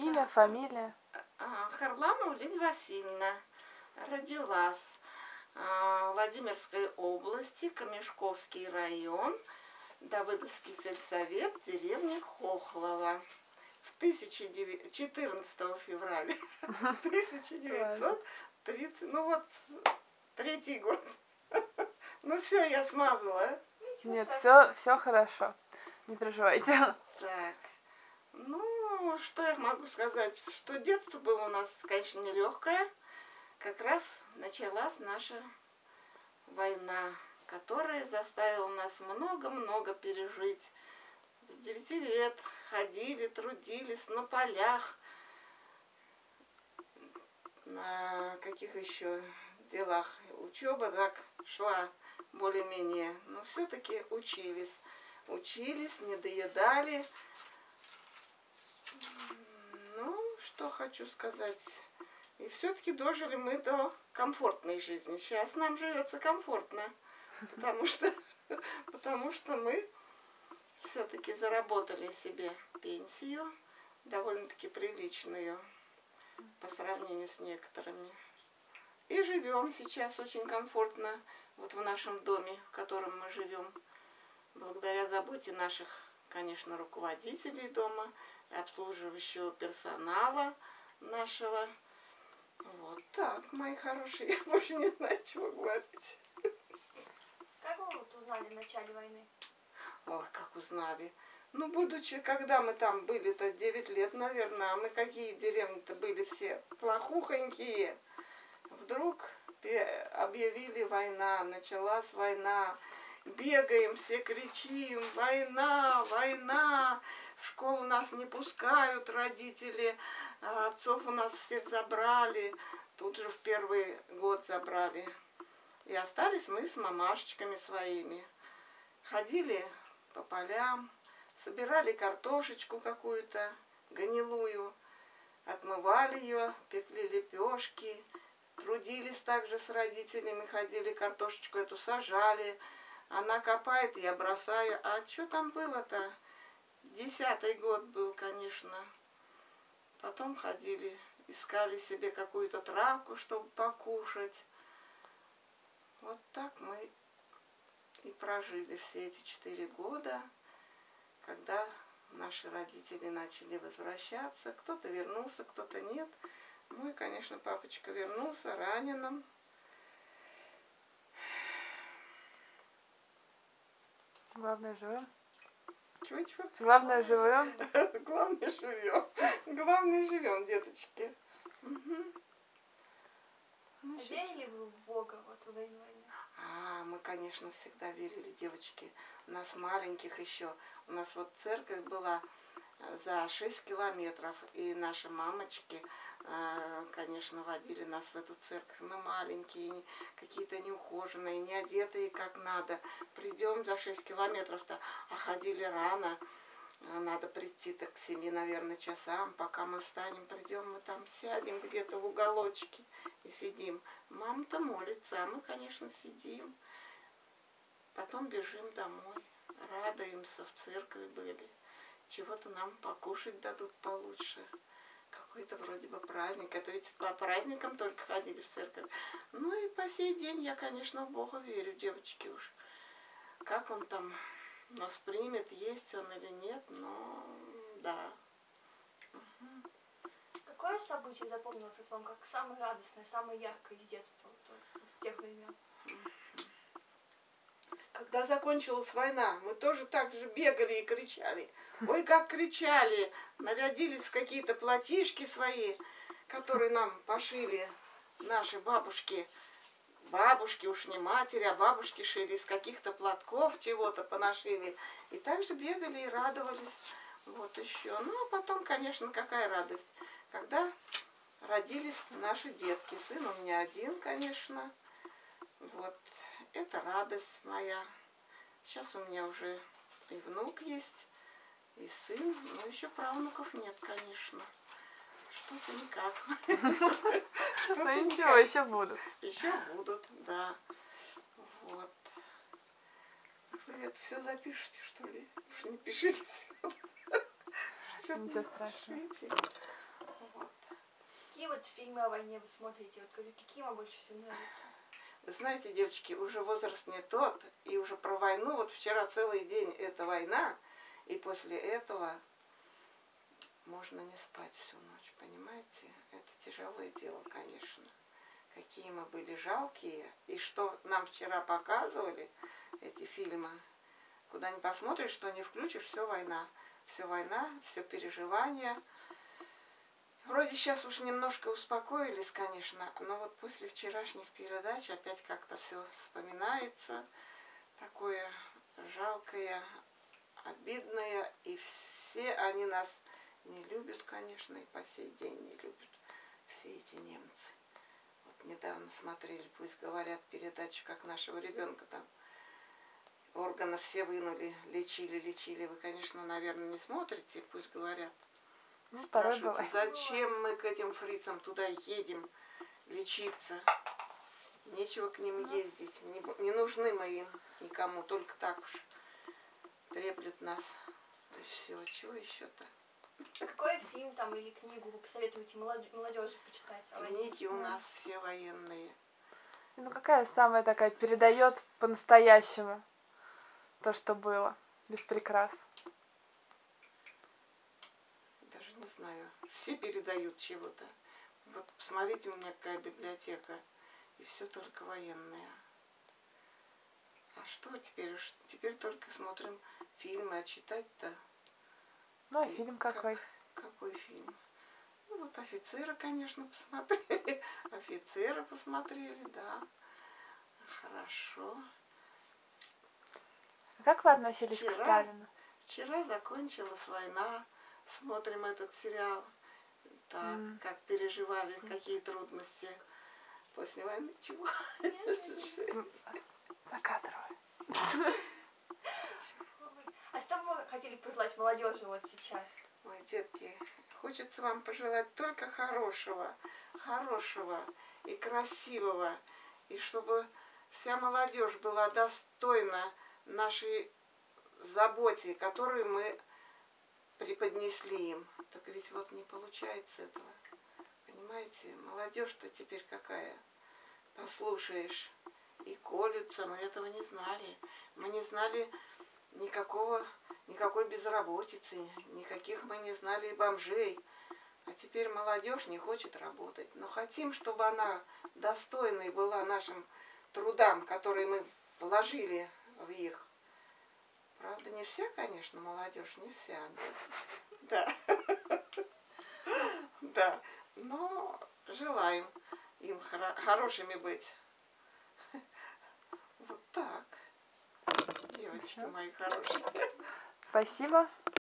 Имя, фамилия? Харламова Лидия Васильевна. Родилась в Владимирской области, Камешковский район, Давыдовский сельсовет, деревня Хохлова. 14 февраля 1930, ну вот, третий год. Ну все, я смазала. Нет, все хорошо. Не переживайте. Так, ну, что я могу сказать, что детство было у нас, конечно, нелегкое. Как раз началась наша война, которая заставила нас много-много пережить. С 9 лет ходили, трудились на полях, на каких еще делах. Учеба так шла более-менее, но все-таки учились. Учились, не доедали. Ну, что хочу сказать. И все-таки дожили мы до комфортной жизни. Сейчас нам живется комфортно, потому что мы все-таки заработали себе пенсию, довольно-таки приличную по сравнению с некоторыми. И живем сейчас очень комфортно вот в нашем доме, в котором мы живем, благодаря заботе наших, конечно, руководителей дома, обслуживающего персонала нашего. Вот так, мои хорошие, я больше не знаю, чего говорить. Как вы вот узнали в начале войны? Ой, как узнали. Ну, будучи, когда мы там были-то 9 лет, наверное, а мы какие деревни-то были все плохухонькие. Вдруг объявили война, началась война. Бегаем, все кричим: война, война. В школу нас не пускают родители, отцов у нас всех забрали. Тут же в первый год забрали. И остались мы с мамашечками своими. Ходили по полям, собирали картошечку какую-то гнилую, отмывали ее, пекли лепешки, трудились также с родителями, ходили, картошечку эту сажали. Она копает, я бросаю. А что там было-то? 10-й год был, конечно. Потом ходили, искали себе какую-то травку, чтобы покушать. Вот так мы и прожили все эти 4 года, когда наши родители начали возвращаться. Кто-то вернулся, кто-то нет. Ну и, конечно, папочка вернулся раненым. Главное, живем. Чего-чего? Главное, живем. Главное, живем. Главное, живем, деточки. Угу. Верили вы в Бога вот во время войны? Мы, конечно, всегда верили, девочки. У нас маленьких еще. У нас вот церковь была за 6 километров. И наши мамочки, конечно, водили нас в эту церковь. Мы маленькие, какие-то неухоженные, не одетые как надо. Придем за 6 километров-то, а ходили рано. Надо прийти так к 7, наверное, часам. Пока мы встанем, придем, мы там сядем где-то в уголочке и сидим. Мама-то молится, а мы, конечно, сидим. Потом бежим домой. Радуемся, в церкви были. Чего-то нам покушать дадут получше. Какой-то вроде бы праздник. Это ведь по праздникам только ходили в церковь. Ну и по сей день я, конечно, в Бога верю, девочки уж. Как он там нас примет, есть он или нет, но да. Угу. Какое событие запомнилось вам как самое радостное, самое яркое из детства, вот, с тех времен? Когда закончилась война, мы тоже так же бегали и кричали. Ой, как кричали! Нарядились в какие-то платьишки свои, которые нам пошили наши бабушки. Бабушки, уж не матери, а бабушки шили из каких-то платков, чего-то понашили. И также бегали и радовались. Вот еще. Ну, а потом, конечно, какая радость, когда родились наши детки. Сын у меня один, конечно. Вот. Это радость моя. Сейчас у меня уже и внук есть, и сын. Но еще правнуков нет, конечно. Что-то никак. Ну ничего, еще будут. Еще будут, да. Вот. Вы это все запишете, что ли? Уж не пишите все. Ничего страшного. какие вот фильмы о войне вы смотрите? Вот какие вам больше всего нравятся? Вы знаете, девочки, уже возраст не тот, и уже про войну, вот вчера целый день это война, и после этого можно не спать всю ночь, понимаете? Это тяжелое дело, конечно. Какие мы были жалкие, и что нам вчера показывали, эти фильмы, куда ни посмотришь, что не включишь, все война, все переживания. Вроде сейчас уж немножко успокоились, конечно, но вот после вчерашних передач опять как-то все вспоминается, такое жалкое, обидное, и все они нас не любят, конечно, и по сей день не любят, все эти немцы. Вот недавно смотрели, пусть говорят, передачу, как нашего ребенка там органы все вынули, лечили. Вы, конечно, наверное, не смотрите, пусть говорят. Порой Спрашивают, бывает. зачем мы к этим фрицам туда едем лечиться? Нечего к ним ездить, не нужны мы им никому, только так уж треплют нас. То есть все, чего еще-то? Какой фильм там или книгу вы посоветуете молодежи почитать? Книги у нас все военные. Ну какая самая такая передает по-настоящему то, что было, без прикрас? Даже не знаю. Все передают чего-то. Вот посмотрите, у меня какая библиотека. И все только военное. А что теперь? Теперь только смотрим фильмы, а читать-то... Ну, а фильм какой? Какой фильм? Ну, вот «Офицера», конечно, посмотрели. «Офицера» посмотрели, да. Хорошо. Как вы относились к Сталину? Вчера закончилась война. Смотрим этот сериал. Так, как переживали, какие трудности после войны. Чего? Закадровая. А что бы вы хотели пожелать молодежи вот сейчас? Ой, детки, хочется вам пожелать только хорошего и красивого, и чтобы вся молодежь была достойна нашей заботе, которую мы преподнесли им. Так ведь вот не получается этого. Понимаете, молодежь-то теперь какая? Послушаешь, и колются, мы этого не знали. Мы не знали никакой безработицы, никаких мы не знали бомжей. А теперь молодежь не хочет работать. Но хотим, чтобы она достойной была нашим трудам, которые мы вложили в их. Правда, не вся, конечно, молодежь, не вся. Да. Да. Но желаем им хорошими быть. Вот так. Девочки мои хорошие. Спасибо.